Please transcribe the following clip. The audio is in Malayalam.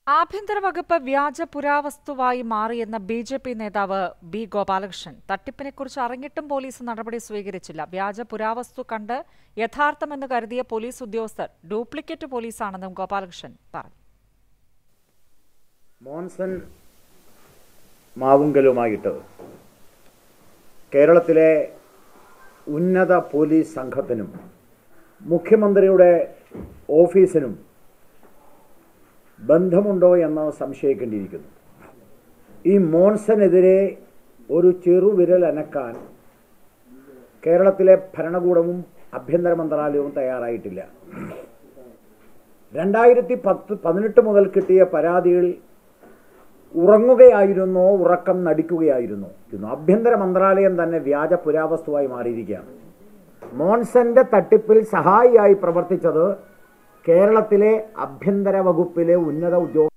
ആഭ്യന്തര വകുപ്പ് വ്യാജ പുരാവസ്തുവായി മാറിയെന്ന ബി.ജെ.പി. നേതാവ് ബി. ഗോപാലകൃഷ്ണൻ. തട്ടിപ്പിനെക്കുറിച്ച് അറിഞ്ഞിട്ടും പോലീസ് നടപടി സ്വീകരിച്ചില്ല. വ്യാജ പുരാവസ്തു കണ്ട് യഥാർത്ഥമെന്ന് കരുതിയ പോലീസ് ഉദ്യോഗസ്ഥർ ഡ്യൂപ്ലിക്കേറ്റ് പോലീസാണെന്നും ഗോപാലകൃഷ്ണൻ പറഞ്ഞു. മോൻസൺ മാവുങ്കലുമായിട്ട് കേരളത്തിലെ ഉന്നത പോലീസ് സംഘത്തിനും മുഖ്യമന്ത്രിയുടെ ഓഫീസിനും ബന്ധമുണ്ടോ എന്ന് സംശയിക്കേണ്ടിയിരിക്കുന്നു. ഈ മോൻസനെതിരെ ഒരു ചെറുവിരൽ അനക്കാൻ കേരളത്തിലെ ഭരണകൂടവും ആഭ്യന്തര മന്ത്രാലയവും തയ്യാറായിട്ടില്ല. 2018 മുതൽ കിട്ടിയ പരാതികൾ ഉറങ്ങുകയായിരുന്നോ ഉറക്കം നടിക്കുകയായിരുന്നോ? ആഭ്യന്തര മന്ത്രാലയം തന്നെ വ്യാജ പുരാവസ്തുവായി മാറിയിരിക്കുകയാണ്. മോൻസന്റെ തട്ടിപ്പിൽ സഹായിയായി പ്രവർത്തിച്ചത് കേരളത്തിലെ ആഭ്യന്തര വകുപ്പിലെ ഉന്നത ഉദ്യോഗസ്ഥർ.